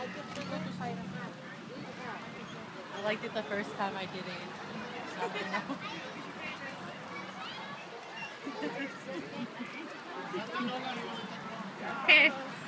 I liked it the first time I did it. I don't know. Okay.